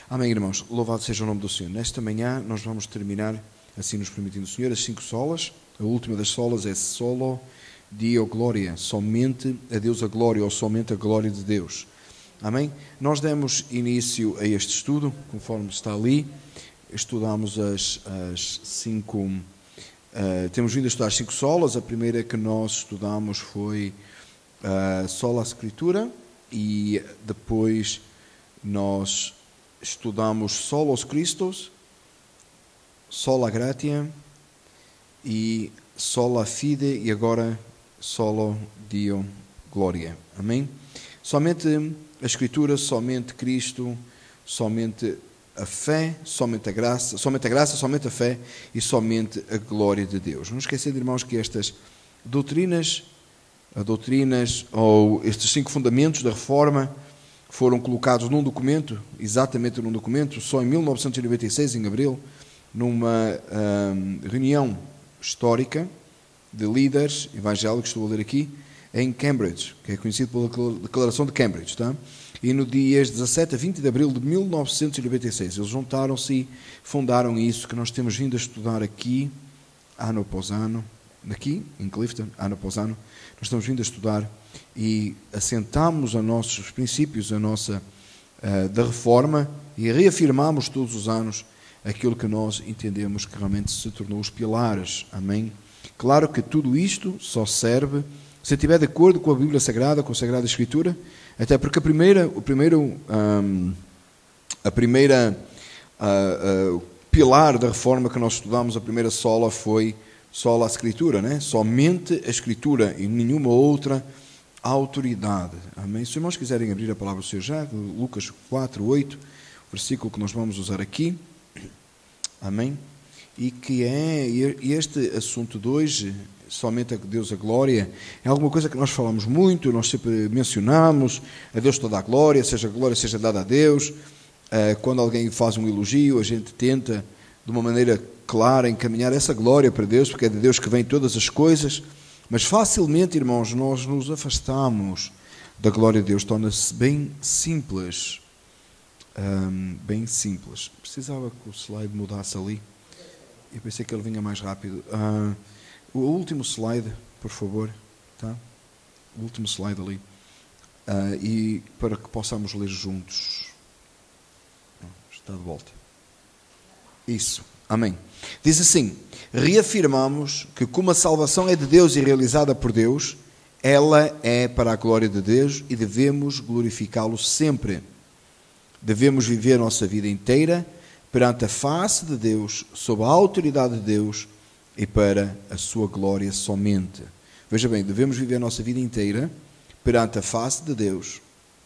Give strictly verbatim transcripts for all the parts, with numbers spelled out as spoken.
Amém, irmãos. Louvado seja o nome do Senhor. Nesta manhã nós vamos terminar, assim nos permitindo o Senhor, as cinco solas. A última das solas é solo Dio Glória, somente a Deus a glória, ou somente a glória de Deus. Amém? Nós demos início a este estudo, conforme está ali. Estudamos as, as cinco... Uh, temos vindo a estudar as cinco solas. A primeira que nós estudamos foi a uh, sola Escritura, e depois nós estudamos solos Christos, sola Gratia e sola Fide, e agora solo Dio Glória. Amém? Somente a Escritura, somente Cristo, somente a fé, somente a graça, somente a graça, somente a fé e somente a glória de Deus. Não esquecendo, irmãos, que estas doutrinas, as doutrinas ou estes cinco fundamentos da Reforma foram colocados num documento, exatamente num documento, só em mil novecentos e noventa e seis, em abril, numa hum, reunião histórica de líderes evangélicos, estou a ler aqui, em Cambridge, que é conhecido pela Declaração de Cambridge, tá? E no dias dezassete a vinte de abril de mil novecentos e noventa e seis, eles juntaram-se e fundaram isso que nós temos vindo a estudar aqui, ano após ano, aqui em Clifton, ano após ano, nós estamos vindo a estudar e assentamos os nossos princípios, a nossa, uh, da reforma, e reafirmamos todos os anos aquilo que nós entendemos que realmente se tornou os pilares. Amém? Claro que tudo isto só serve se estiver de acordo com a Bíblia Sagrada, com a Sagrada Escritura, até porque a primeira, o primeiro, um, a primeira uh, uh, pilar da reforma que nós estudamos, a primeira sola foi sola a Escritura, né? Somente a Escritura e nenhuma outra autoridade. Amém? Se os irmãos quiserem abrir a palavra do Senhor já, Lucas quatro, oito, o versículo que nós vamos usar aqui. Amém? E que é este assunto de hoje, somente a Deus a glória, é alguma coisa que nós falamos muito, nós sempre mencionamos, a Deus toda a glória, seja a glória seja dada a Deus. Quando alguém faz um elogio, a gente tenta, de uma maneira clara, encaminhar essa glória para Deus, porque é de Deus que vem todas as coisas, mas facilmente, irmãos, nós nos afastamos da glória de Deus, torna-se bem simples, um, bem simples. Precisava que o slide mudasse ali, eu pensei que ele vinha mais rápido. Uh, o último slide, por favor, tá? O último slide ali, uh, e para que possamos ler juntos. Está de volta. Isso, amém. Diz assim: reafirmamos que como a salvação é de Deus e realizada por Deus, ela é para a glória de Deus e devemos glorificá-lo sempre. Devemos viver a nossa vida inteira perante a face de Deus, sob a autoridade de Deus e para a sua glória somente. Veja bem, devemos viver a nossa vida inteira perante a face de Deus,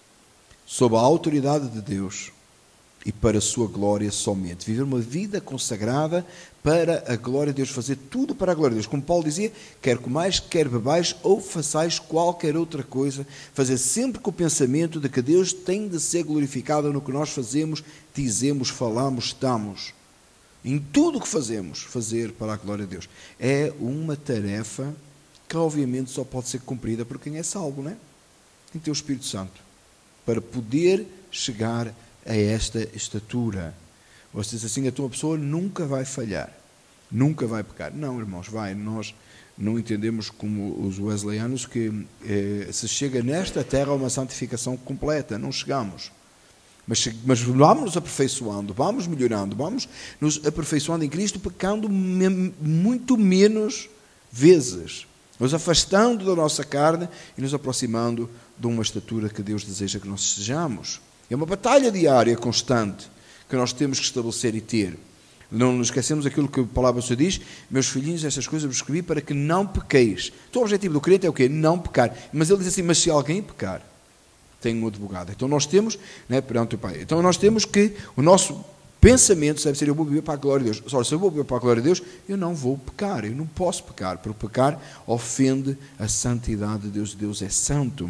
sob a autoridade de Deus e para a sua glória somente. Viver uma vida consagrada para a glória de Deus, fazer tudo para a glória de Deus. Como Paulo dizia, quer comais, quer bebais ou façais qualquer outra coisa, fazer sempre com o pensamento de que Deus tem de ser glorificado no que nós fazemos, dizemos, falamos, estamos. Em tudo o que fazemos, fazer para a glória de Deus. É uma tarefa que obviamente só pode ser cumprida por quem é salvo, não é? Tem que ter o Espírito Santo para poder chegar a esta estatura. Você diz assim, a tua pessoa nunca vai falhar, nunca vai pecar. Não, irmãos, vai. Nós não entendemos como os wesleyanos que eh, se chega nesta terra a uma santificação completa. Não chegamos. Mas, mas vamos nos aperfeiçoando, vamos melhorando, vamos nos aperfeiçoando em Cristo, pecando me, muito menos vezes, nos afastando da nossa carne e nos aproximando de uma estatura que Deus deseja que nós sejamos. É uma batalha diária, constante, que nós temos que estabelecer e ter. Não nos esquecemos aquilo que a palavra do Senhor diz: meus filhinhos, estas coisas vos escrevi para que não pequeis. Então o objetivo do crente é o quê? Não pecar. Mas ele diz assim, mas se alguém pecar, tem um advogado. Então nós temos, né, perante o Pai, então nós temos que, o nosso pensamento deve ser: eu vou viver para a glória de Deus. Ora, se eu vou viver para a glória de Deus, eu não vou pecar, eu não posso pecar, porque pecar ofende a santidade de Deus. Deus é santo.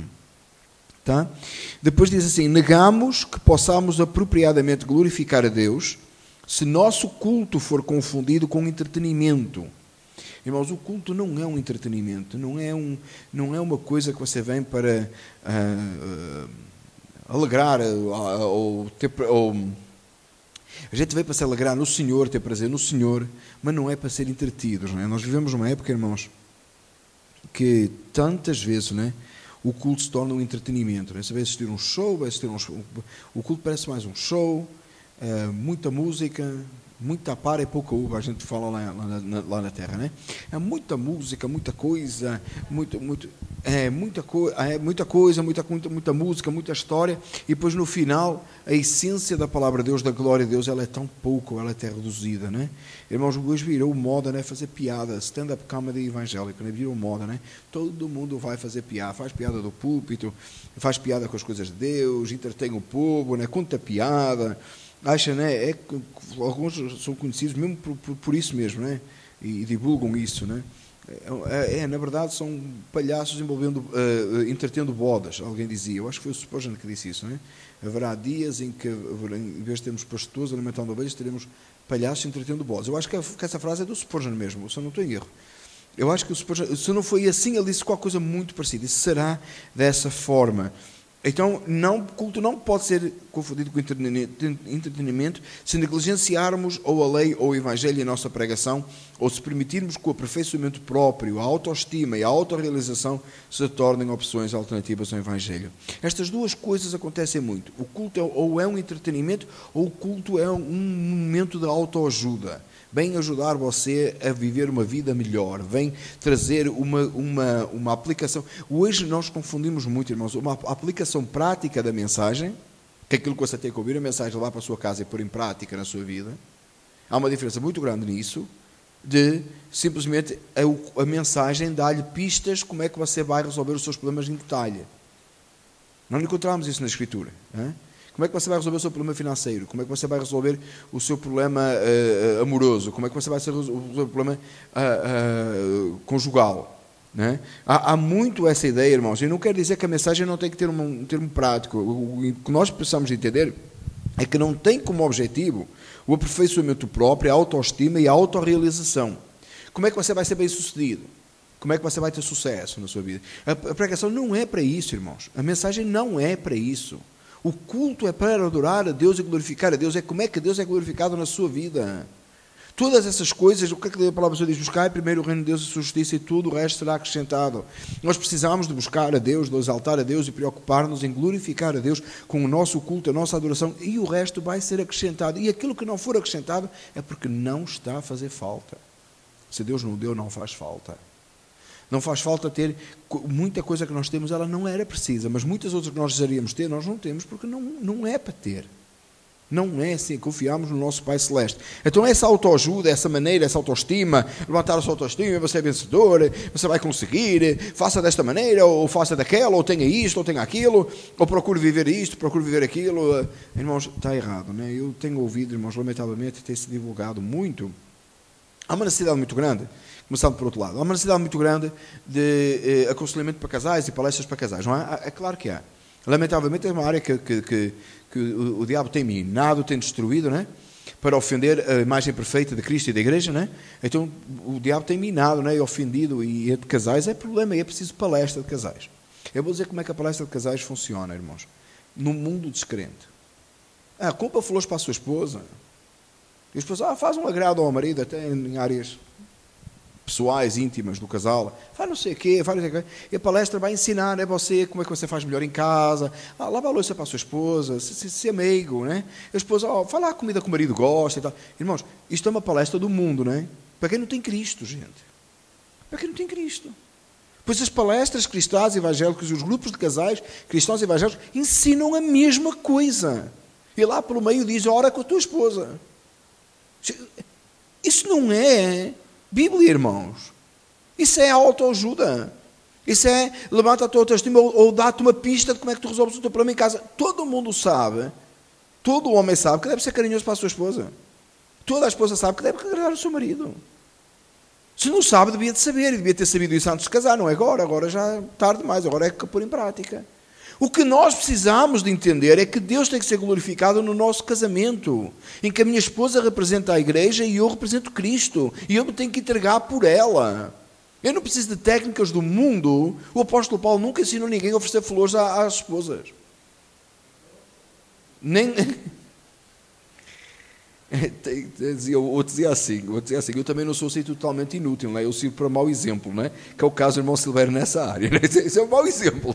Tá? Depois diz assim: negamos que possamos apropriadamente glorificar a Deus se nosso culto for confundido com entretenimento. Irmãos, o culto não é um entretenimento, não é, um, não é uma coisa que você vem para uh, uh, alegrar ou, ter, ou A gente veio para se alegrar no Senhor, ter prazer no Senhor, mas não é para ser entretidos, não é? Nós vivemos numa época, irmãos, que tantas vezes, não é? O culto se torna um entretenimento, não é? Você vai assistir um show, vai assistir um show, o culto parece mais um show, é, muita música, muita para e pouca uva, a gente fala lá, lá, na, lá na terra, né? É muita música, muita coisa, muito, muito, é, muita, co é, muita coisa, muita, muita, muita música, muita história, e depois no final, a essência da palavra de Deus, da glória de Deus, ela é tão pouco, ela é até reduzida, né? Irmãos, hoje virou moda, né? Fazer piada, stand-up comedy evangélico, né? Virou moda, né? Todo mundo vai fazer piada, faz piada do púlpito, faz piada com as coisas de Deus, entretém o povo, né? Conta piada, acha, né? É, alguns são conhecidos mesmo por, por, por isso mesmo, né? E, e divulgam isso, né? É, é, na verdade, são palhaços envolvendo, uh, entretendo bodas, alguém dizia. Eu acho que foi o Spurgeon que disse isso, não é? Haverá dias em que, em vez de termos pastores alimentando ovelhas, teremos palhaços entretendo bodas. Eu acho que, a, que essa frase é do Spurgeon mesmo, se eu não estou em erro. Eu acho que o Spurgeon, se não foi assim, ele disse qualquer coisa muito parecida. Isso será dessa forma. Então, não, culto não pode ser confundido com entretenimento se negligenciarmos ou a lei ou o evangelho em nossa pregação, ou se permitirmos que o aperfeiçoamento próprio, a autoestima e a autorrealização se tornem opções alternativas ao evangelho. Estas duas coisas acontecem muito. O culto é, ou é um entretenimento, ou o culto é um momento de autoajuda. Vem ajudar você a viver uma vida melhor, vem trazer uma, uma, uma aplicação. Hoje nós confundimos muito, irmãos, uma aplicação prática da mensagem, que é aquilo que você tem que ouvir a mensagem, levar para a sua casa e pôr em prática na sua vida. Há uma diferença muito grande nisso, de simplesmente a, a mensagem dá-lhe pistas como é que você vai resolver os seus problemas em detalhe. Não encontramos isso na Escritura, não é? Como é que você vai resolver o seu problema financeiro? Como é que você vai resolver o seu problema uh, amoroso? Como é que você vai resolver o seu problema uh, uh, conjugal? Né? Há, há muito essa ideia, irmãos. E não quer dizer que a mensagem não tem que ter um, um termo prático. O, o que nós precisamos entender é que não tem como objetivo o aperfeiçoamento próprio, a autoestima e a autorrealização. Como é que você vai ser bem-sucedido? Como é que você vai ter sucesso na sua vida? A, a pregação não é para isso, irmãos. A mensagem não é para isso. O culto é para adorar a Deus e glorificar a Deus. É como é que Deus é glorificado na sua vida. Todas essas coisas, o que é que a palavra de Deus diz? Buscar primeiro o reino de Deus e a sua justiça, e tudo o resto será acrescentado. Nós precisamos de buscar a Deus, de exaltar a Deus e preocupar-nos em glorificar a Deus com o nosso culto, a nossa adoração, e o resto vai ser acrescentado. E aquilo que não for acrescentado é porque não está a fazer falta. Se Deus não deu, não faz falta. Não faz falta ter muita coisa que nós temos, ela não era precisa, mas muitas outras que nós desejaríamos ter, nós não temos, porque não, não é para ter. Não é assim, confiamos no nosso Pai Celeste. Então essa autoajuda, essa maneira, essa autoestima, levantar a sua autoestima, você é vencedor, você vai conseguir, faça desta maneira, ou faça daquela, ou tenha isto, ou tenha aquilo, ou procure viver isto, procure viver aquilo. Irmãos, está errado, né? Eu tenho ouvido, irmãos, lamentavelmente, ter-se divulgado muito. Há uma necessidade muito grande. Começando por outro lado, há uma necessidade muito grande de eh, aconselhamento para casais e palestras para casais, não é? É claro que há. Lamentavelmente é uma área que, que, que, que o, o diabo tem minado, tem destruído, não é? Para ofender a imagem perfeita de Cristo e da Igreja, não é? Então o diabo tem minado, não é? E ofendido, e é de casais é problema, e é preciso palestra de casais. Eu vou dizer como é que a palestra de casais funciona, irmãos. No mundo descrente. Ah, compra flores para a sua esposa. E a esposa, ah, faz um agrado ao marido, até em áreas pessoais, íntimas do casal, faz não sei o quê, faz não sei o quê. E a palestra vai ensinar a você como é que você faz melhor em casa, ah, lava a louça para a sua esposa, ser, ser meigo, né? A esposa, oh, fala a comida que o marido gosta e tal. Irmãos, isto é uma palestra do mundo, não é? Para quem não tem Cristo, gente. Para quem não tem Cristo. Pois as palestras cristãs evangélicas e os grupos de casais cristãos evangélicos ensinam a mesma coisa. E lá pelo meio diz, ora com a tua esposa. Isso não é Bíblia, irmãos. Isso é autoajuda. Isso é levanta a tua autoestima ou, ou dá-te uma pista de como é que tu resolves o teu problema em casa. Todo mundo sabe, todo homem sabe que deve ser carinhoso para a sua esposa. Toda a esposa sabe que deve agradar o seu marido. Se não sabe, devia de saber. Devia ter sabido isso antes de casar. Não é agora. Agora já é tarde demais. Agora é que pôr em prática. O que nós precisamos de entender é que Deus tem que ser glorificado no nosso casamento, em que a minha esposa representa a igreja e eu represento Cristo, e eu me tenho que entregar por ela. Eu não preciso de técnicas do mundo. O apóstolo Paulo nunca ensinou ninguém a oferecer flores às esposas. Nem... O outro dizia assim, o outro dizia assim, eu também não sou assim totalmente inútil, não é? Eu sirvo para mau exemplo, não é? Que é o caso do irmão Silvério nessa área, não é? Esse é um mau exemplo.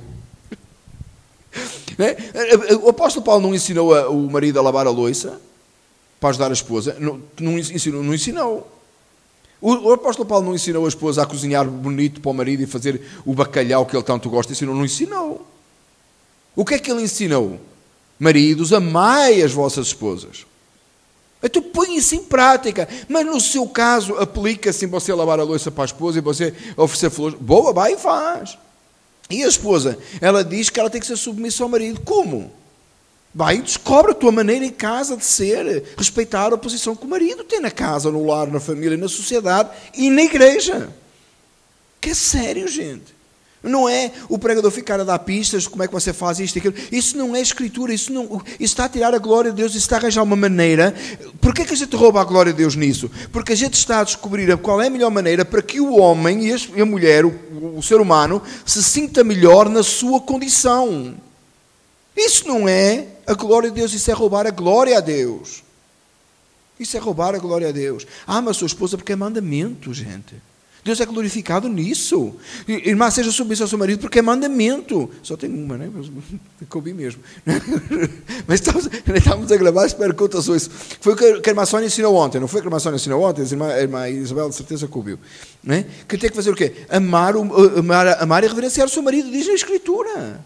Não é? O apóstolo Paulo não ensinou a, o marido a lavar a louça para ajudar a esposa, não, não, ensinou, não ensinou. O, o apóstolo Paulo não ensinou a esposa a cozinhar bonito para o marido e fazer o bacalhau que ele tanto gosta, ensinou, não ensinou. O que é que ele ensinou? Maridos, amai as vossas esposas. Então põe isso em prática, mas no seu caso aplica-se em você lavar a louça para a esposa e você oferecer flores. Boa, vai e faz. E a esposa, ela diz que ela tem que ser submissa ao marido. Como? Vai e descobre a tua maneira em casa de ser, respeitar a posição que o marido tem na casa, no lar, na família, na sociedade e na igreja. Que é sério, gente. Não é o pregador ficar a dar pistas de como é que você faz isto e aquilo. Isso não é escritura, isso, não, isso está a tirar a glória de Deus, isso está a arranjar uma maneira. Porquê que a gente rouba a glória de Deus nisso? Porque a gente está a descobrir qual é a melhor maneira para que o homem e a mulher, o, o ser humano, se sinta melhor na sua condição. Isso não é a glória de Deus, isso é roubar a glória a Deus. Isso é roubar a glória a Deus. Ama a sua esposa porque é mandamento, gente. Deus é glorificado nisso. Irmã, seja submissa ao seu marido porque é mandamento. Só tem uma, né? Coube mesmo. Mas estamos, estamos a gravar, espero que outras ouçam. Foi o que a irmã Sónia ensinou ontem. Não foi o que a irmã Sónia ensinou ontem? A irmã, a irmã Isabel, de certeza, que ouviu. Né? Que tem que fazer o quê? Amar, amar, amar e reverenciar o seu marido, diz na Escritura.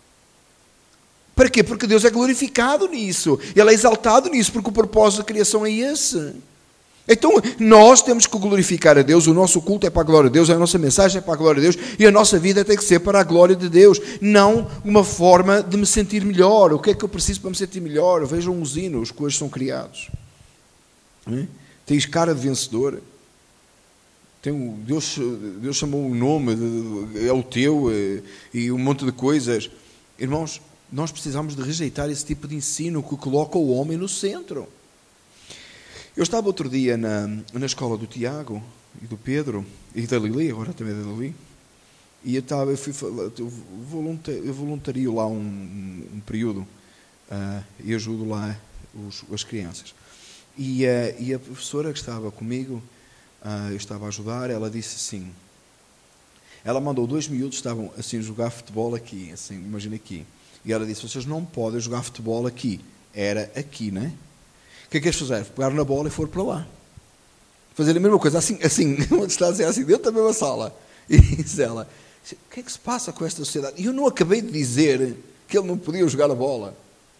Para quê? Porque Deus é glorificado nisso. Ele é exaltado nisso, porque o propósito da criação é esse. Então, nós temos que glorificar a Deus, o nosso culto é para a glória de Deus, a nossa mensagem é para a glória de Deus, e a nossa vida tem que ser para a glória de Deus, não uma forma de me sentir melhor. O que é que eu preciso para me sentir melhor? Vejam os hinos que hoje são criados. Tens cara de vencedor. Tem um, Deus, Deus chamou um nome, é o teu, e um monte de coisas. Irmãos, nós precisamos de rejeitar esse tipo de ensino que coloca o homem no centro. Eu estava outro dia na, na escola do Tiago e do Pedro e da Lili, agora também da Lili, e eu, estava, eu, fui, eu, voluntario, eu voluntario lá um, um, um período uh, e ajudo lá os, as crianças. E, uh, e a professora que estava comigo, uh, eu estava a ajudar, ela disse assim, ela mandou dois miúdos, estavam assim a jogar futebol aqui, assim, imagina aqui, e ela disse, vocês não podem jogar futebol aqui, era aqui, não é? O que é que eles fizeram? Pegaram na bola e foram para lá. Fazer a mesma coisa, assim, assim, onde está a dizer assim, dentro da mesma sala. E diz ela, o que é que se passa com esta sociedade? E eu não acabei de dizer que ele não podia jogar a bola.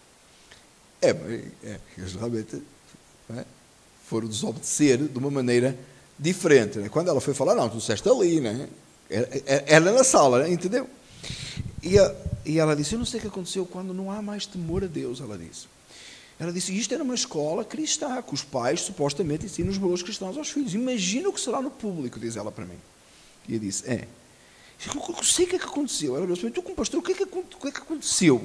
É, é eles realmente é, foram desobedecer de uma maneira diferente. Né? Quando ela foi falar, não, tu disseste ali, né? era, era na sala, né? Entendeu? E, a, e ela disse, eu não sei o que aconteceu quando não há mais temor a Deus, ela disse. Ela disse, isto era uma escola cristã, que os pais supostamente ensinam os valores cristãos aos filhos. Imagina o que será no público, diz ela para mim. E eu disse, é. Eu sei o que é que aconteceu. Ela disse, tu como pastor, o que é que, o que, é que aconteceu?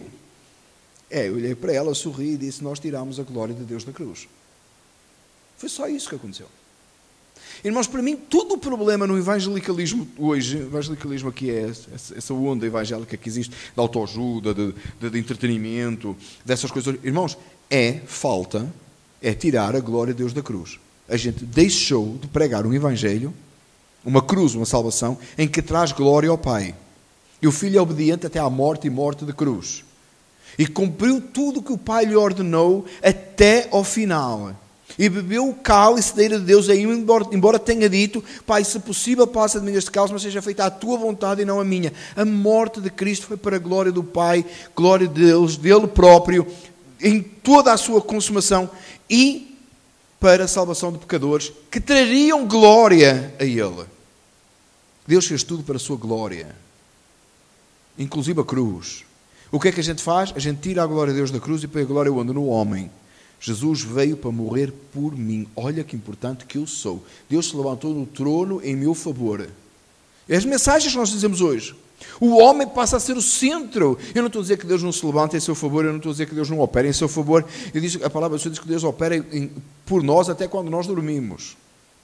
É, eu olhei para ela, sorri e disse, nós tiramos a glória de Deus da cruz. Foi só isso que aconteceu. Irmãos, para mim, todo o problema no evangelicalismo hoje, o evangelicalismo aqui é essa onda evangélica que existe, de autoajuda, de, de, de entretenimento, dessas coisas. Irmãos, é falta, é tirar a glória de Deus da cruz. A gente deixou de pregar um evangelho, uma cruz, uma salvação, em que traz glória ao Pai. E o Filho é obediente até à morte e morte de cruz. E cumpriu tudo o que o Pai lhe ordenou até ao final. E bebeu o cálice da ira de Deus, aí, embora, embora tenha dito, Pai, se possível passa de mim este cálice, mas seja feita a tua vontade e não a minha. A morte de Cristo foi para a glória do Pai, glória de Deus, dele próprio, em toda a sua consumação, e para a salvação de pecadores, que trariam glória a Ele. Deus fez tudo para a sua glória, inclusive a cruz. O que é que a gente faz? A gente tira a glória de Deus da cruz e põe a glória onde? No homem. Jesus veio para morrer por mim. Olha que importante que eu sou. Deus se levantou do trono em meu favor. As mensagens que nós dizemos hoje. O homem passa a ser o centro. Eu não estou a dizer que Deus não se levanta em seu favor, eu não estou a dizer que Deus não opera em seu favor. Eu disse, a palavra do Senhor diz que Deus opera em, por nós até quando nós dormimos.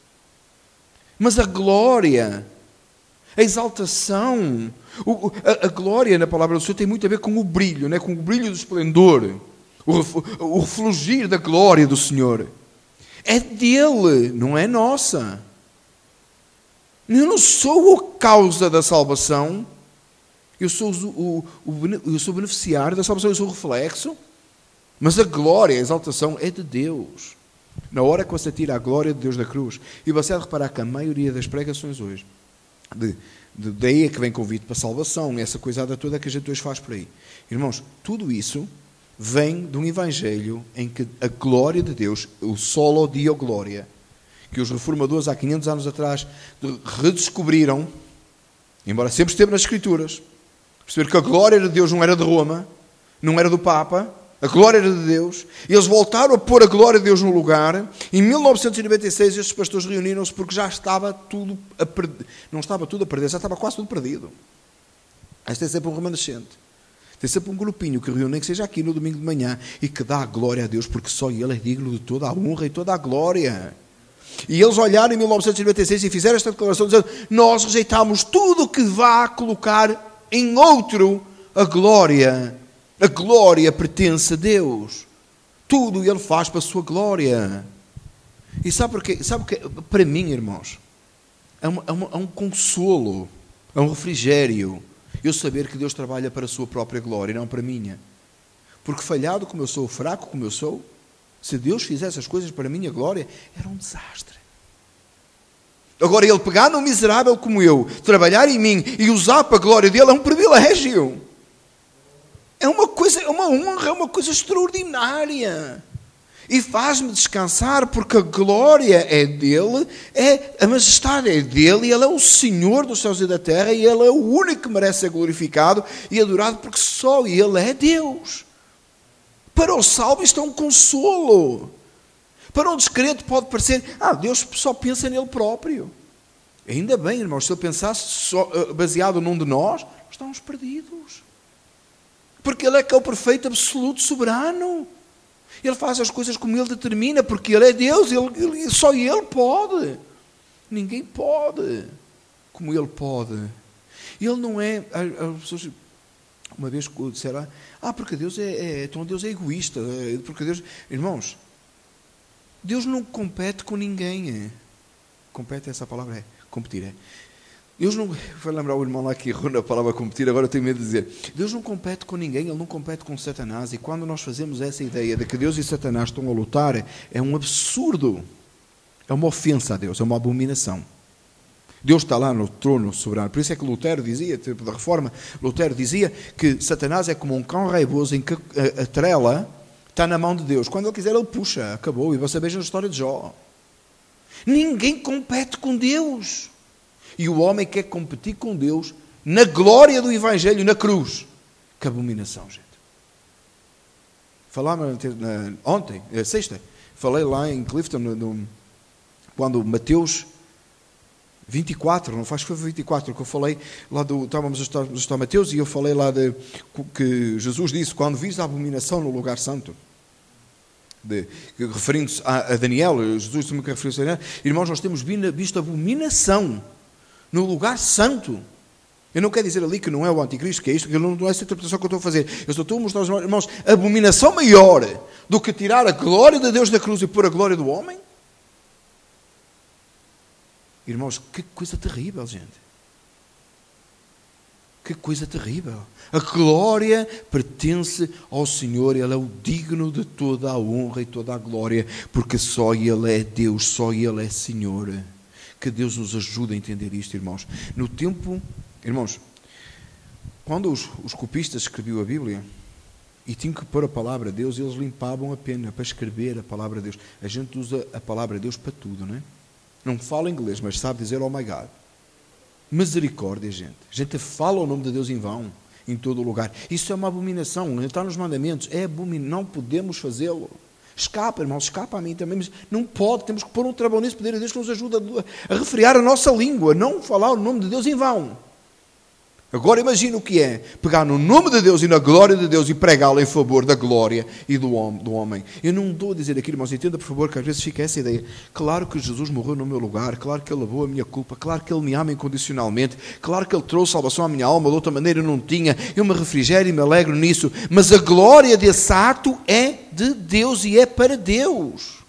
Mas a glória, a exaltação, o, a, a glória na palavra do Senhor tem muito a ver com o brilho, né? Com o brilho do esplendor, o, o refulgir da glória do Senhor. É dele, não é nossa. Eu não sou a causa da salvação. Eu sou o, o, o, eu sou o beneficiário da salvação, eu sou o reflexo. Mas a glória, a exaltação é de Deus. Na hora que você tira a glória de Deus da cruz, e você há de reparar que a maioria das pregações hoje, de, de, daí é que vem convite para a salvação, essa coisada toda que a gente hoje faz por aí. Irmãos, tudo isso vem de um evangelho em que a glória de Deus, o solo dio glória, que os reformadores há quinhentos anos atrás redescobriram, embora sempre esteve nas Escrituras, perceber que a glória de Deus não era de Roma, não era do Papa, a glória era de Deus, e eles voltaram a pôr a glória de Deus no lugar. Em mil novecentos e noventa e seis estes pastores reuniram-se porque já estava tudo a perder, não estava tudo a perder, já estava quase tudo perdido. Este é sempre um remanescente. Tem sempre um grupinho que reúne, que seja aqui no domingo de manhã, e que dá a glória a Deus, porque só Ele é digno de toda a honra e toda a glória. E eles olharam em mil novecentos e noventa e seis e fizeram esta declaração dizendo: nós rejeitamos tudo que vá colocar em outro a glória. A glória pertence a Deus. Tudo Ele faz para a sua glória. E sabe porquê? Sabe que para mim, irmãos, é, uma, é, uma, é um consolo, é um refrigério eu saber que Deus trabalha para a sua própria glória e não para a minha. Porque falhado como eu sou, fraco como eu sou, se Deus fizesse as coisas para a minha glória, era um desastre. Agora, Ele pegar num miserável como eu, trabalhar em mim e usar para a glória dEle é um privilégio. É uma coisa, é uma honra, é uma coisa extraordinária. E faz-me descansar porque a glória é dele, é, a majestade é dele, e Ele é o Senhor dos céus e da terra, e Ele é o único que merece ser glorificado e adorado, porque só Ele é Deus. Para o salvo isto é um consolo. Para um descrente pode parecer, ah, Deus só pensa nele próprio. Ainda bem, irmãos, se Ele pensasse só, baseado num de nós, estamos perdidos. Porque Ele é que é o perfeito, absoluto, soberano. Ele faz as coisas como Ele determina, porque Ele é Deus, ele, ele, só Ele pode. Ninguém pode como Ele pode. Ele não é... As pessoas, uma vez disseram, ah, porque Deus é, é, então Deus é egoísta. Porque Deus... Irmãos, Deus não compete com ninguém. Compete, essa palavra é, competir, é. Deus não, vai lembrar o irmão lá que errou na palavra competir, agora eu tenho medo de dizer, Deus não compete com ninguém, Ele não compete com Satanás, e quando nós fazemos essa ideia de que Deus e Satanás estão a lutar, é um absurdo, é uma ofensa a Deus, é uma abominação. Deus está lá no trono soberano, por isso é que Lutero dizia, tempo da Reforma, Lutero dizia que Satanás é como um cão raivoso em que a, a trela está na mão de Deus, quando Ele quiser Ele puxa, acabou, e você veja a história de Jó. Ninguém compete com Deus. E o homem quer competir com Deus na glória do Evangelho, na cruz. Que abominação, gente. Falava ontem, sexta, falei lá em Clifton, no, no, quando Mateus vinte e quatro, não faz que foi vinte e quatro, que eu falei lá do, estávamos a estudar, a estudar Mateus, e eu falei lá de, que Jesus disse, quando vis a abominação no lugar santo, de, referindo-se a, a Daniel, Jesus também que referiu-se a Daniel, irmãos, nós temos visto a abominação no lugar santo. Eu não quero dizer ali que não é o anticristo, que é isto, que não é essa interpretação que eu estou a fazer. Eu só estou a mostrar aos irmãos a abominação maior do que tirar a glória de Deus da cruz e pôr a glória do homem. Irmãos, que coisa terrível, gente. Que coisa terrível. A glória pertence ao Senhor, Ele é o digno de toda a honra e toda a glória, porque só Ele é Deus, só Ele é Senhor. Que Deus nos ajude a entender isto, irmãos. No tempo, irmãos, quando os, os copistas escreviam a Bíblia e tinham que pôr a palavra de Deus, eles limpavam a pena para escrever a palavra de Deus. A gente usa a palavra de Deus para tudo, não é? Não fala inglês, mas sabe dizer oh my God. Misericórdia, gente. A gente fala o nome de Deus em vão, em todo o lugar. Isso é uma abominação, está nos mandamentos. É abominação, não podemos fazê-lo. Escapa, irmãos, escapa a mim também, mas não pode, temos que pôr um travão nesse poder de Deus que nos ajuda a, a refrear a nossa língua, não falar o nome de Deus em vão. Agora imagina o que é pegar no nome de Deus e na glória de Deus e pregá-lo em favor da glória e do homem. Eu não estou a dizer aqui, irmãos, entenda por favor que às vezes fica essa ideia. Claro que Jesus morreu no meu lugar, claro que Ele lavou a minha culpa, claro que Ele me ama incondicionalmente, claro que Ele trouxe salvação à minha alma, de outra maneira eu não tinha, eu me refrigero e me alegro nisso, mas a glória desse ato é de Deus e é para Deus.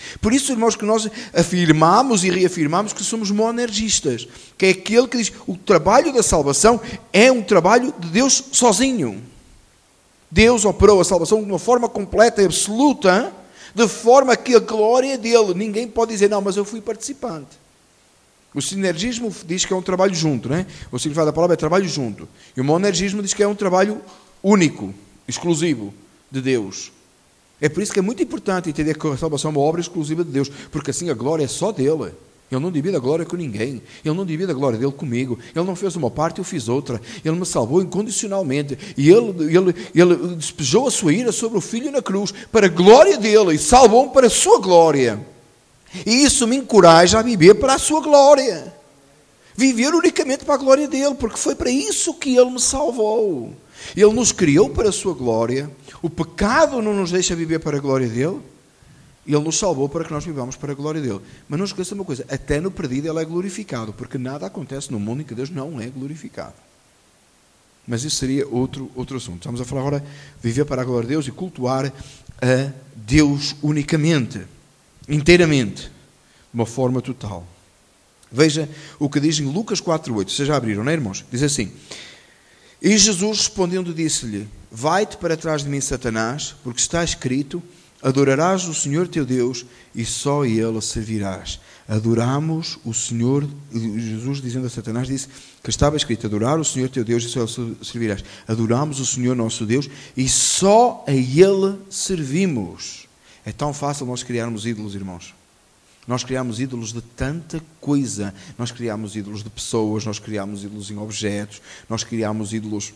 Por isso, irmãos, que nós afirmamos e reafirmamos que somos monergistas, que é aquele que diz o trabalho da salvação é um trabalho de Deus sozinho. Deus operou a salvação de uma forma completa e absoluta, de forma que a glória dele, ninguém pode dizer, não, mas eu fui participante. O sinergismo diz que é um trabalho junto, né? O significado da palavra é trabalho junto. E o monergismo diz que é um trabalho único, exclusivo de Deus. É por isso que é muito importante entender que a salvação é uma obra exclusiva de Deus, porque assim a glória é só dele. Ele não divide a glória com ninguém. Ele não divide a glória dele comigo. Ele não fez uma parte, eu fiz outra. Ele me salvou incondicionalmente. E ele, ele, ele despejou a sua ira sobre o Filho na cruz, para a glória dele, e salvou-me para a sua glória. E isso me encoraja a viver para a sua glória. Viver unicamente para a glória dele, porque foi para isso que ele me salvou. Ele nos criou para a sua glória. O pecado não nos deixa viver para a glória dele. Ele nos salvou para que nós vivamos para a glória dele. Mas não esqueça uma coisa, até no perdido ele é glorificado, porque nada acontece no mundo em que Deus não é glorificado. Mas isso seria outro, outro assunto. Estamos a falar agora de viver para a glória de Deus e cultuar a Deus unicamente, inteiramente, de uma forma total. Veja o que diz em Lucas quatro oito. Vocês já abriram, não é, irmãos? Diz assim: e Jesus respondendo disse-lhe: vai-te para trás de mim, Satanás, porque está escrito: adorarás o Senhor teu Deus e só a Ele servirás. Adoramos o Senhor, Jesus dizendo a Satanás, disse que estava escrito: adorar o Senhor teu Deus e só a Ele servirás. Adoramos o Senhor nosso Deus e só a Ele servimos. É tão fácil nós criarmos ídolos, irmãos. Nós criamos ídolos de tanta coisa. Nós criamos ídolos de pessoas, nós criamos ídolos em objetos, nós criamos ídolos...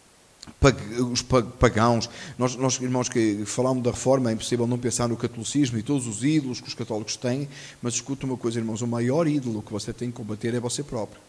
os pagãos, nós, nós irmãos que falamos da reforma, é impossível não pensar no catolicismo e todos os ídolos que os católicos têm, mas escuta uma coisa, irmãos, o maior ídolo que você tem que combater é você próprio.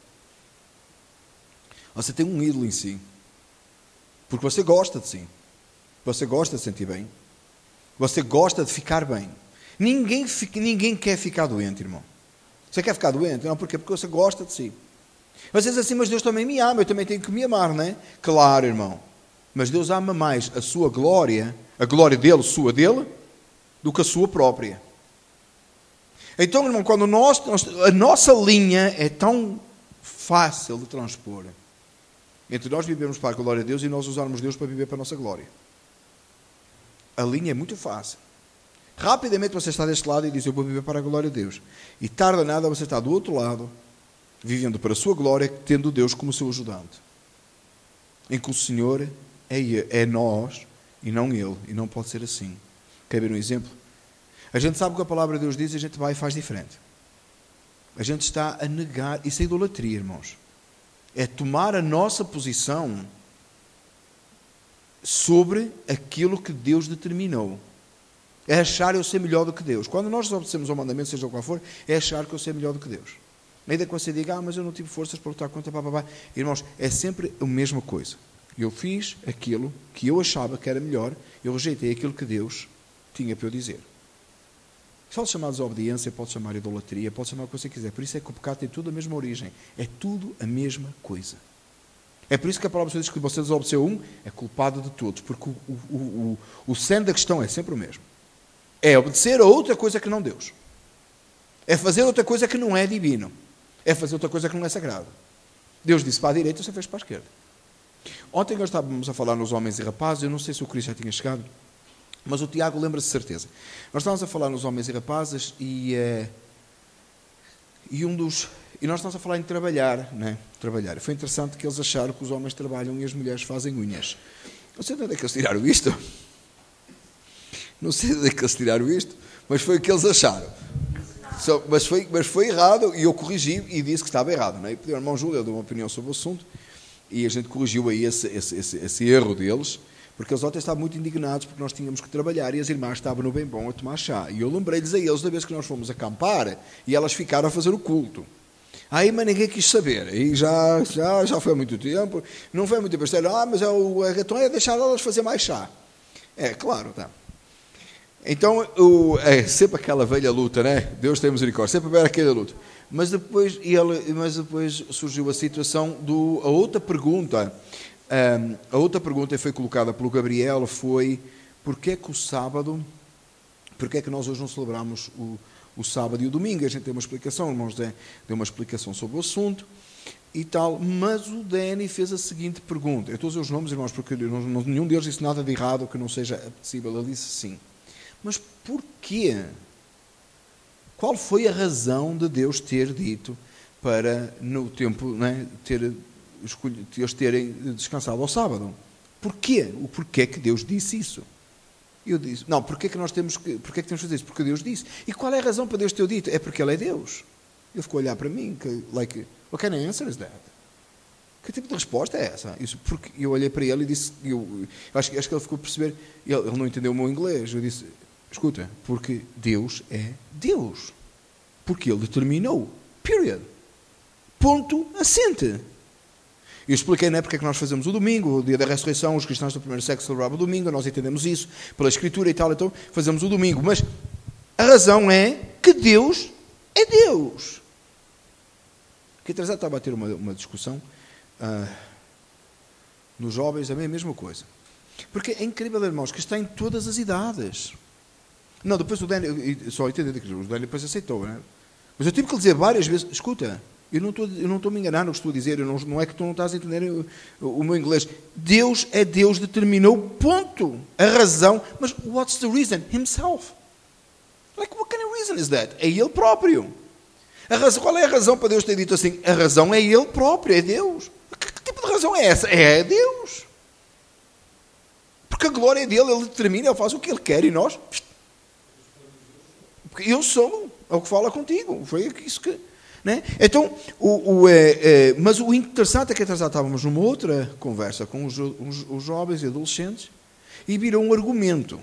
Você tem um ídolo em si, porque você gosta de si, você gosta de sentir bem, você gosta de ficar bem. Ninguém, ninguém quer ficar doente, irmão. Você quer ficar doente? Não, porque Porque você gosta de si. Você diz assim, mas Deus também me ama, eu também tenho que me amar, não é? Claro, irmão. Mas Deus ama mais a sua glória, a glória dele, sua dele, do que a sua própria. Então, irmão, quando nós, a nossa linha é tão fácil de transpor entre nós vivemos para a glória de Deus e nós usarmos Deus para viver para a nossa glória. A linha é muito fácil. Rapidamente você está deste lado e diz, eu vou viver para a glória de Deus. E tarda nada você está do outro lado, vivendo para a sua glória, tendo Deus como seu ajudante. Em que o Senhor é, é nós e não Ele. E não pode ser assim. Quer ver um exemplo? A gente sabe o que a palavra de Deus diz e a gente vai e faz diferente. A gente está a negar. Isso é idolatria, irmãos. É tomar a nossa posição sobre aquilo que Deus determinou. É achar eu ser melhor do que Deus. Quando nós obedecemos ao mandamento, seja qual for, é achar que eu sei melhor do que Deus. Ainda que você diga, ah, mas eu não tive forças para lutar contra papapá. Irmãos, é sempre a mesma coisa. Eu fiz aquilo que eu achava que era melhor, eu rejeitei aquilo que Deus tinha para eu dizer. Pode chamar desobediência, pode chamar idolatria, pode chamar o que você quiser. Por isso é que o pecado tem tudo a mesma origem. É tudo a mesma coisa. É por isso que a palavra diz que você desobedeceu um, é culpado de todos. Porque o, o, o, o centro da questão é sempre o mesmo. É obedecer a outra coisa que não Deus. É fazer outra coisa que não é divino. É fazer outra coisa que não é sagrado. Deus disse para a direita, você fez para a esquerda. Ontem nós estávamos a falar nos homens e rapazes, eu não sei se o Cristo já tinha chegado, mas o Tiago lembra-se de certeza. Nós estávamos a falar nos homens e rapazes e, é, e um dos... E nós estávamos a falar em trabalhar, né? Trabalhar. Foi interessante que eles acharam que os homens trabalham e as mulheres fazem unhas. Não sei de onde é que eles tiraram isto. Não sei de onde é que eles tiraram isto, mas foi o que eles acharam. So, mas, foi, mas foi errado e eu corrigi e disse que estava errado. Não é? E o irmão Júlio deu uma opinião sobre o assunto e a gente corrigiu aí esse, esse, esse, esse erro deles, porque eles ontem estavam muito indignados porque nós tínhamos que trabalhar e as irmãs estavam no bem bom a tomar chá. E eu lembrei-lhes a eles da vez que nós fomos acampar e elas ficaram a fazer o culto. Aí, mas ninguém quis saber. Aí já, já, já foi há muito tempo. Não foi há muito tempo. Disseram, ah, mas é o, então é deixar elas fazer mais chá. É, claro, tá. Então, o, é sempre aquela velha luta, né? Deus tem misericórdia, sempre era aquela luta. Mas depois, ele, mas depois surgiu a situação do... A outra pergunta, um, a outra pergunta foi colocada pelo Gabriel, foi, porquê que o sábado, Porque é que nós hoje não celebramos o, o sábado e o domingo? A gente tem uma explicação, o irmão José deu uma explicação sobre o assunto e tal, mas o Danny fez a seguinte pergunta. Eu estou a dizer os nomes, irmãos, porque não, não, nenhum deles disse nada de errado que não seja apetecível. Ele disse assim: mas porquê? Qual foi a razão de Deus ter dito para, no tempo, né, ter, eles terem descansado ao sábado? Porquê? O porquê que Deus disse isso? Eu disse, não, porquê que nós temos que, porquê que temos que fazer isso? Porque Deus disse. E qual é a razão para Deus ter dito? É porque Ele é Deus. Ele ficou a olhar para mim, que, like, what kind of answer is that? Que tipo de resposta é essa? Isso, porque eu olhei para ele e disse, eu, acho, acho que ele ficou a perceber, ele, ele não entendeu o meu inglês. Eu disse, escuta, porque Deus é Deus. Porque Ele determinou. Period. Ponto assente. Eu expliquei, não é porque é que nós fazemos o domingo, o dia da ressurreição, os cristãos do primeiro século celebravam o domingo, nós entendemos isso pela Escritura e tal, então fazemos o domingo. Mas a razão é que Deus é Deus. Que atrasado estava a ter uma, uma discussão uh, nos jovens, também a mesma coisa. Porque é incrível, irmãos, que está em todas as idades. Não, depois o Dani, só entender que o Dani depois aceitou, não é? Mas eu tive que lhe dizer várias vezes, escuta, eu não estou, eu não estou a me enganar no que estou a dizer, eu não, não é que tu não estás a entender o, o, o meu inglês. Deus é Deus, determinou, ponto. A razão, mas what's the reason? Himself. Like, what kind of reason is that? É Ele próprio. A razão, qual é a razão para Deus ter dito assim? A razão é Ele próprio, é Deus. Que, que tipo de razão é essa? É Deus. Porque a glória é dele, Ele determina, Ele faz o que Ele quer e nós... Porque eu sou, é o que fala contigo. Foi isso que... Né? Então, o, o, é, é, mas o interessante é que atrás estávamos numa outra conversa com os, os, os jovens e adolescentes e virou um argumento.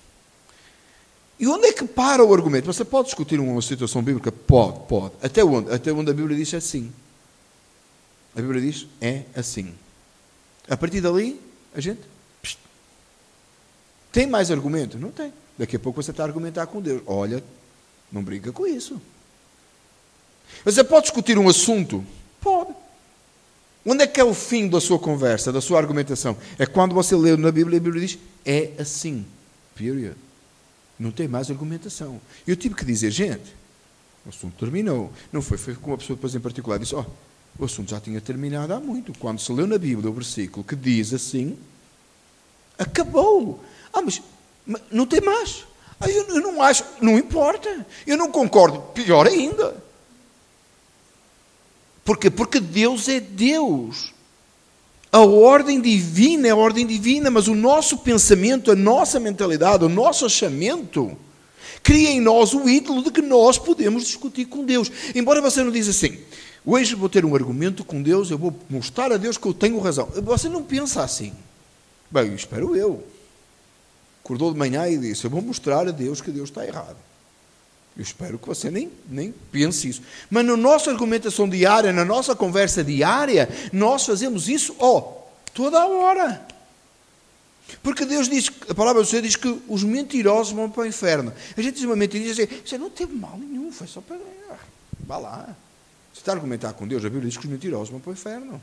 E onde é que para o argumento? Você pode discutir uma situação bíblica? Pode, pode. Até onde? Até onde a Bíblia diz é assim. A Bíblia diz é assim. A partir dali, a gente... Psst. Tem mais argumento? Não tem. Daqui a pouco você está a argumentar com Deus. Olha, não brinca com isso. Você pode discutir um assunto? Pode. Onde é que é o fim da sua conversa, da sua argumentação? É quando você lê na Bíblia e a Bíblia diz, é assim. Period. Não tem mais argumentação. Eu tive que dizer, gente, o assunto terminou. Não foi, foi com uma pessoa depois em particular. Disse, ó, oh, o assunto já tinha terminado há muito. Quando se leu na Bíblia o versículo que diz assim, acabou. Ah, mas, mas não tem mais. Ah, eu, eu não acho, não importa. Eu não concordo. Pior ainda. Porquê? Porque Deus é Deus. A ordem divina é a ordem divina, mas o nosso pensamento, a nossa mentalidade, o nosso achamento, cria em nós o ídolo de que nós podemos discutir com Deus. Embora você não diz assim, hoje vou ter um argumento com Deus, eu vou mostrar a Deus que eu tenho razão. Você não pensa assim. Bem, espero eu. Acordou de manhã e disse, eu vou mostrar a Deus que Deus está errado. Eu espero que você nem, nem pense isso. Mas na nossa argumentação diária, na nossa conversa diária, nós fazemos isso, ó, oh, toda a hora. Porque Deus diz, a palavra do Senhor diz que os mentirosos vão para o inferno. A gente diz uma mentira e diz assim, você não teve mal nenhum, foi só para... Vá lá. Você está a argumentar com Deus, a Bíblia diz que os mentirosos vão para o inferno.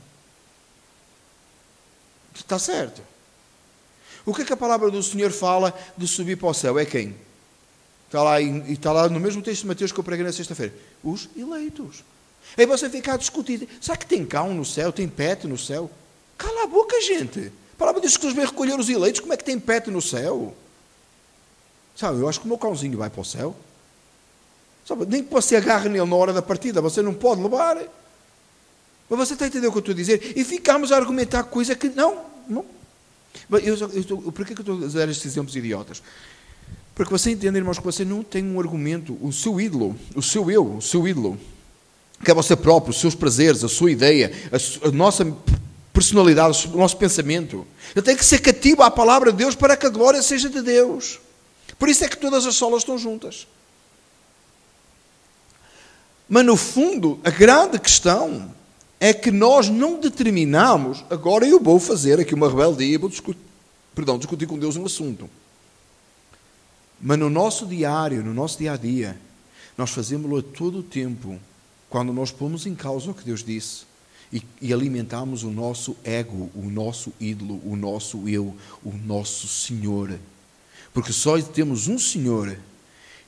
Está certo. O que é que a palavra do Senhor fala de subir para o céu? É quem? Está lá, e está lá no mesmo texto de Mateus que eu preguei na sexta-feira. Os eleitos. Aí você fica a discutir. Será que tem cão no céu? Tem pet no céu? Cala a boca, gente. A palavra diz que eles vêm recolher os eleitos. Como é que tem pet no céu? Sabe, eu acho que o meu cãozinho vai para o céu. Sabe, nem que você agarre nele na hora da partida. Você não pode levar. Mas você está a entender o que eu estou a dizer? E ficamos a argumentar coisa que... Não, não. Eu, eu, eu, por que eu estou a dar estes exemplos idiotas? Para que você entenda, irmãos, que você não tem um argumento, o seu ídolo, o seu eu, o seu ídolo, que é você próprio, os seus prazeres, a sua ideia, a, a nossa personalidade, o nosso pensamento. Ele tem que ser cativo à palavra de Deus para que a glória seja de Deus. Por isso é que todas as solas estão juntas. Mas, no fundo, a grande questão é que nós não determinamos, agora eu vou fazer aqui uma rebeldia, vou discutir, perdão, discutir com Deus um assunto. Mas no nosso diário, no nosso dia-a-dia, nós fazemos-lo a todo o tempo, quando nós pomos em causa o que Deus disse e, e alimentamos o nosso ego, o nosso ídolo, o nosso eu, o nosso Senhor. Porque só temos um Senhor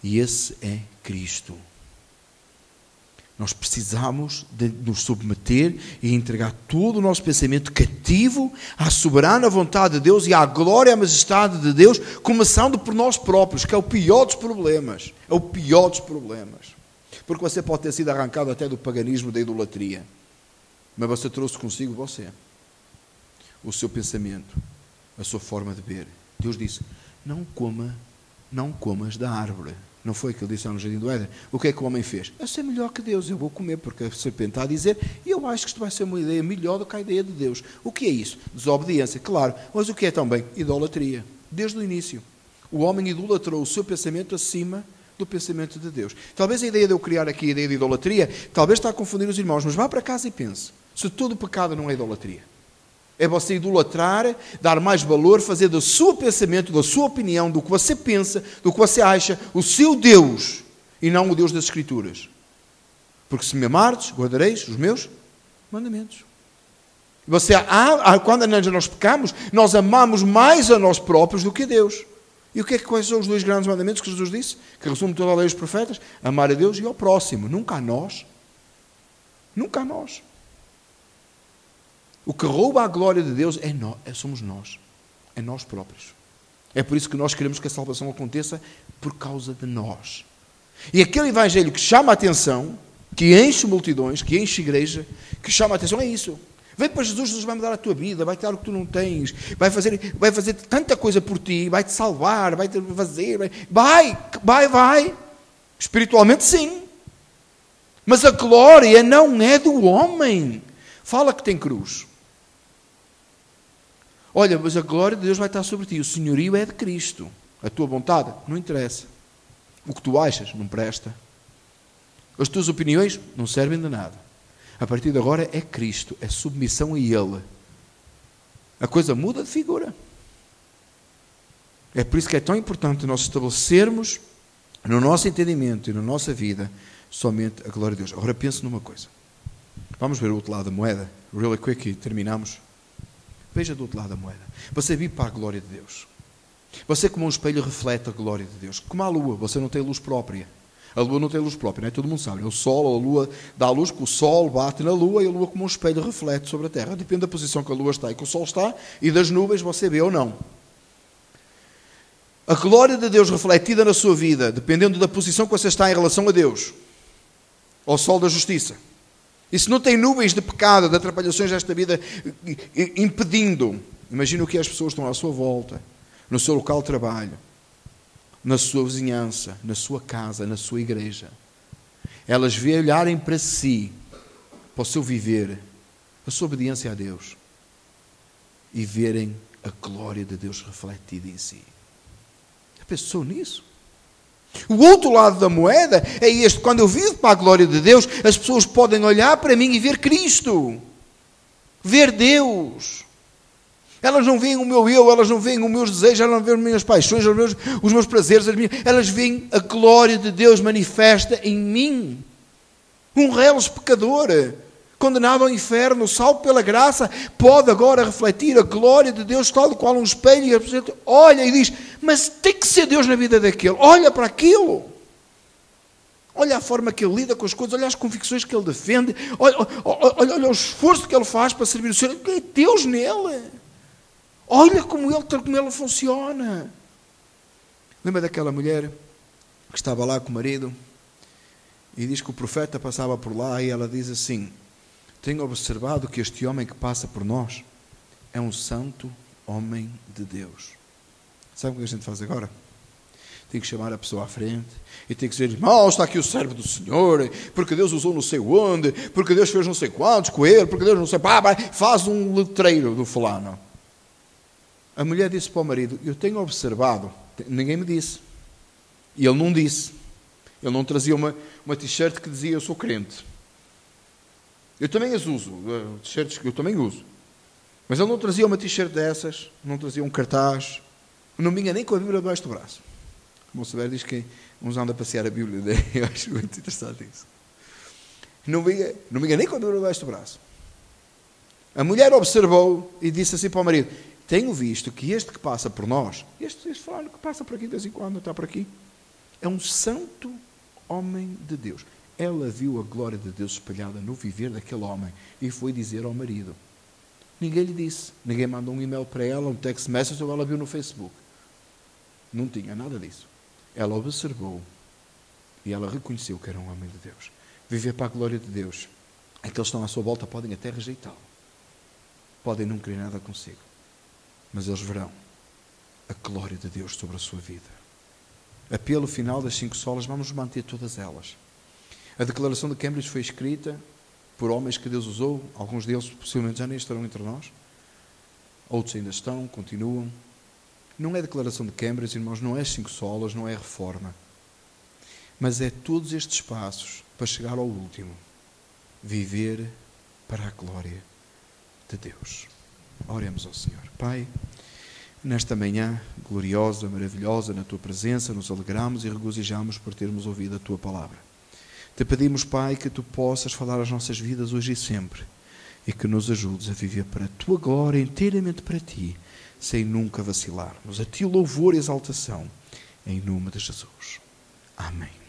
E esse é Cristo. Nós precisamos de nos submeter e entregar todo o nosso pensamento cativo à soberana vontade de Deus e à glória e à majestade de Deus, começando por nós próprios, que é o pior dos problemas. É o pior dos problemas. Porque você pode ter sido arrancado até do paganismo, da idolatria. Mas você trouxe consigo você. O seu pensamento, a sua forma de ver. Deus disse, não coma, não comas da árvore. Não foi o que ele disse lá no Jardim do Éden? O que é que o homem fez? Eu sei melhor que Deus, eu vou comer, porque a serpente está a dizer, e eu acho que isto vai ser uma ideia melhor do que a ideia de Deus. O que é isso? Desobediência, claro. Mas o que é também? Idolatria. Desde o início. O homem idolatrou o seu pensamento acima do pensamento de Deus. Talvez a ideia de eu criar aqui a ideia de idolatria, talvez está a confundir os irmãos, mas vá para casa e pense. Se todo pecado não é idolatria. É você idolatrar, dar mais valor, fazer do seu pensamento, da sua opinião, do que você pensa, do que você acha, o seu Deus, e não o Deus das Escrituras. Porque se me amardes, guardareis os meus mandamentos. Você, ah, quando nós pecamos, nós amamos mais a nós próprios do que a Deus. E o que é que quais são os dois grandes mandamentos que Jesus disse? Que resume toda a lei dos profetas? Amar a Deus e ao próximo. Nunca a nós. Nunca a nós. O que rouba a glória de Deus é nós, é, somos nós. É nós próprios. É por isso que nós queremos que a salvação aconteça por causa de nós. E aquele evangelho que chama a atenção, que enche multidões, que enche igreja, que chama a atenção, é isso. Vem para Jesus, Jesus vai mudar a tua vida, vai te dar o que tu não tens, vai fazer, vai fazer tanta coisa por ti, vai te salvar, vai te fazer, vai, vai, vai, vai. Espiritualmente sim. Mas a glória não é do homem. Fala que tem cruz. Olha, mas a glória de Deus vai estar sobre ti. O senhorio é de Cristo. A tua vontade não interessa. O que tu achas não presta. As tuas opiniões não servem de nada. A partir de agora é Cristo. É submissão a Ele. A coisa muda de figura. É por isso que é tão importante nós estabelecermos no nosso entendimento e na nossa vida somente a glória de Deus. Agora pense numa coisa. Vamos ver o outro lado da moeda. Really quick e terminamos. Veja do outro lado da moeda. Você vive para a glória de Deus. Você, como um espelho, reflete a glória de Deus. Como a lua, você não tem luz própria. A lua não tem luz própria, não é? Todo mundo sabe. O sol, a lua, dá a luz que o sol bate na lua e a lua, como um espelho, reflete sobre a terra. Depende da posição que a lua está e que o sol está e das nuvens você vê ou não. A glória de Deus refletida na sua vida, dependendo da posição que você está em relação a Deus, ao sol da justiça. E se não tem nuvens de pecado, de atrapalhações desta vida, impedindo, imagina o que as pessoas estão à sua volta, no seu local de trabalho, na sua vizinhança, na sua casa, na sua igreja. Elas vê olharem para si, para o seu viver, a sua obediência a Deus, e verem a glória de Deus refletida em si. Já pensou nisso? O outro lado da moeda é este. Quando eu vivo para a glória de Deus, as pessoas podem olhar para mim e ver Cristo. Ver Deus. Elas não veem o meu eu, elas não veem os meus desejos, elas não veem as minhas paixões, os meus, os meus prazeres, as minhas, elas veem a glória de Deus manifesta em mim. Um reles pecador, condenado ao inferno, salvo pela graça, pode agora refletir a glória de Deus, tal qual um espelho, e a pessoa olha e diz, mas tem que ser Deus na vida daquele. Olha para aquilo. Olha a forma que ele lida com as coisas, olha as convicções que ele defende, olha, olha, olha o esforço que ele faz para servir o Senhor. É Deus nele. Olha como ele, como ele funciona. Lembra daquela mulher que estava lá com o marido e diz que o profeta passava por lá e ela diz assim, tenho observado que este homem que passa por nós é um santo homem de Deus. Sabe o que a gente faz agora? Tem que chamar a pessoa à frente e tem que dizer, irmão, está aqui o servo do Senhor, porque Deus usou não sei onde, porque Deus fez não sei quantos com ele, porque Deus não sei... Pá, pá, faz um letreiro do fulano. A mulher disse para o marido, eu tenho observado, ninguém me disse, e ele não disse, ele não trazia uma, uma t-shirt que dizia eu sou crente. Eu também as uso, t-shirts que eu também uso, mas ele não trazia uma t-shirt dessas, não trazia um cartaz, não vinha nem com a Bíblia debaixo do braço. O bom saber diz que uns andam a passear a Bíblia, eu acho muito interessante isso. Não vinha, não vinha nem com a Bíblia debaixo do braço. A mulher observou e disse assim para o marido, tenho visto que este que passa por nós, este, este fulano que passa por aqui de vez em quando, está por aqui, É um santo homem de Deus. Ela viu a glória de Deus espalhada no viver daquele homem e foi dizer ao marido. Ninguém lhe disse. Ninguém mandou um e-mail para ela, um text message, ou ela viu no Facebook. Não tinha nada disso. Ela observou e ela reconheceu que era um homem de Deus. Viver para a glória de Deus. Aqueles que estão à sua volta podem até rejeitá-lo. Podem não querer nada consigo. Mas eles verão a glória de Deus sobre a sua vida. Apelo final das cinco solas, vamos manter todas elas. A declaração de Cambridge foi escrita por homens que Deus usou. Alguns deles possivelmente já nem estarão entre nós. Outros ainda estão, continuam. Não é a declaração de Cambridge, irmãos, não é as cinco solas, não é a reforma. Mas é todos estes passos para chegar ao último. Viver para a glória de Deus. Oremos ao Senhor. Pai, nesta manhã gloriosa, maravilhosa, na Tua presença, nos alegramos e regozijamos por termos ouvido a Tua palavra. Te pedimos, Pai, que Tu possas falar às nossas vidas hoje e sempre e que nos ajudes a viver para a Tua glória, inteiramente para Ti, sem nunca vacilarmos. A Ti louvor e exaltação, em nome de Jesus. Amém.